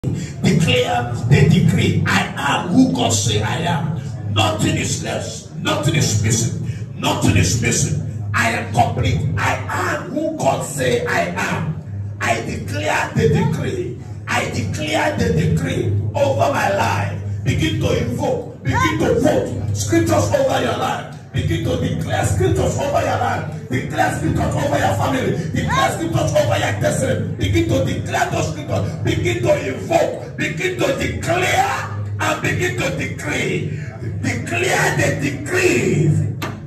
Declare the decree. I am who God say I am. Nothing is less. Nothing is missing. Nothing is missing. I am complete. I am who God say I am. I declare the decree. I declare the decree over my life. Begin to invoke. Begin to quote scriptures over your life. Begin to declare scriptures over your life. Declare scriptures over your family. Declare scriptures over your destiny. Begin to declare those scriptures. Begin to invoke. Begin to declare and begin to decree. Declare the decrees.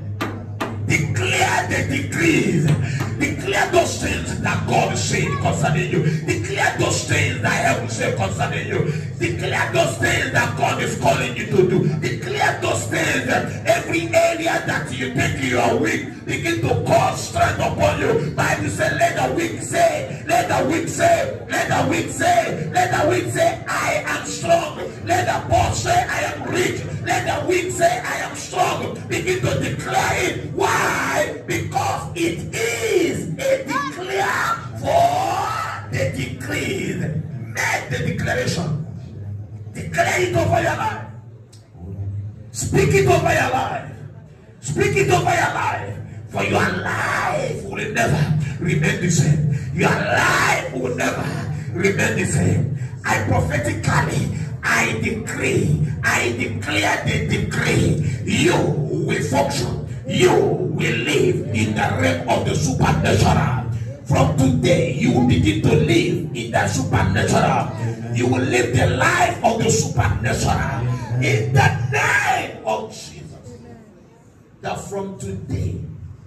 Declare the decrees. Declare those things that God is saying concerning you. Declare those things that heaven say concerning you. Declare those things that God is calling you to do. Declare those things that every area that you think you are weak, begin to call strength upon you. Bible says, let the weak say, let the weak say, let the weak say, let the weak say, I am strong. Let the poor say, I am rich. Let the weak say, I am strong. Begin to declare it. Why? Because it is a declare for the decrees. Make the declaration. Declare it over your life. Speak it over your life. Speak it over your life. For your life will never remain the same. Your life will never remain the same. I prophetically, I decree, I declare the decree. You will function. You will live in the realm of the supernatural. From today, you will begin to live in the supernatural. You will live the life of the supernatural. In the name of Jesus. That from today,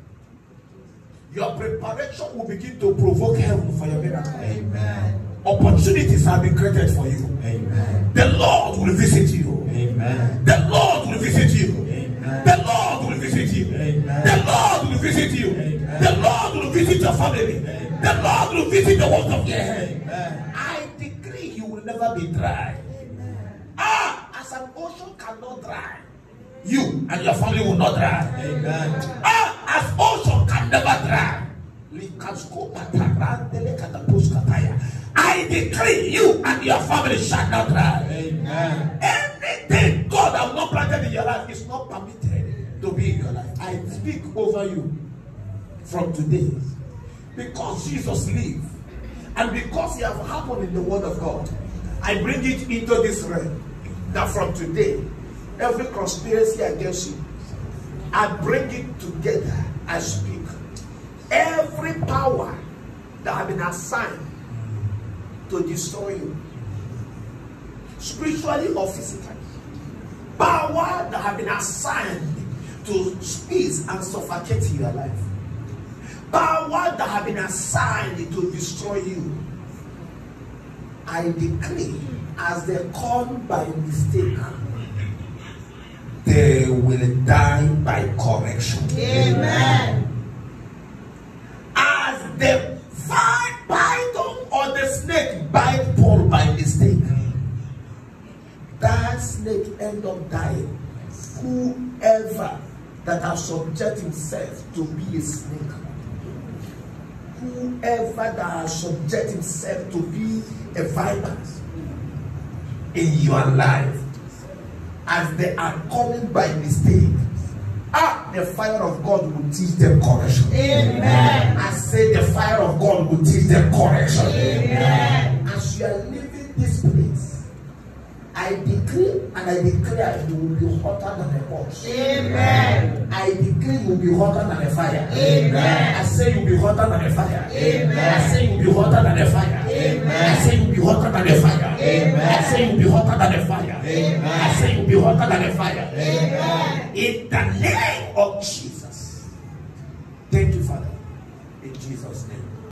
your preparation will begin to provoke heaven for your miracle. Amen. Opportunities have been created for you. Amen. The Lord will visit you. Amen. The Lord will visit you. Amen. The Lord will visit you. Amen. The Lord will visit you. Amen. The Lord will visit your family. Amen. The Lord will visit the work of your hand. I decree you will never be dry. Amen. As an ocean cannot dry, you and your family will not dry. Amen. As ocean can never dry. I decree you and your family shall not dry. Amen. Anything God has not planted in your life is not permitted to be in your life. I speak over you from today. Because Jesus lives and because he has happened in the word of God, I bring it into this realm that from today, every conspiracy against you, I bring it together. I speak. Every power that has been assigned to destroy you, spiritually or physically, power that have been assigned to squeeze and suffocate your life, power that have been assigned to destroy you, I decree, as they come by mistake, they will die by correction. Amen. As the python or the snake bite Paul by mistake, that snake end up dying. Whoever that has subject himself to be a snake, whoever that has subject himself to be a viper in your life, as they are coming by mistake, the fire of God will teach them correction. Amen. I say the fire of God will teach them correction. Amen. As you are leaving this place, I decree and I declare you will be hotter than a box. Amen. I decree you will be hotter than a fire. Amen. I say you will be hotter than a fire. Amen. I say you will be hotter than a fire. Amen. I say you will be hotter than a fire. Amen. I say you will be hotter than a fire. Amen. I say you will be hotter than a fire. Amen. In the name of Jesus. Thank you, Father. In Jesus' name.